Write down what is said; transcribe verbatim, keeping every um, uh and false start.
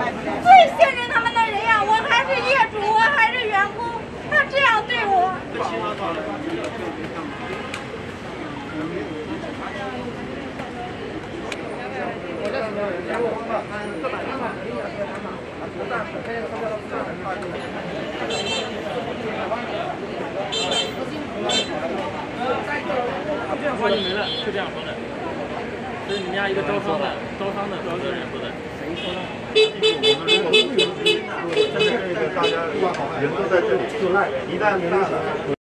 最信任他们的人呀，我还是业主，我还是员工，他这样对我。 这样说就没了，是这样说的。这是你们家一个招商的，招商的负责人说的。谁说的？我们如果物有真的是大家人都在这里，一旦大的。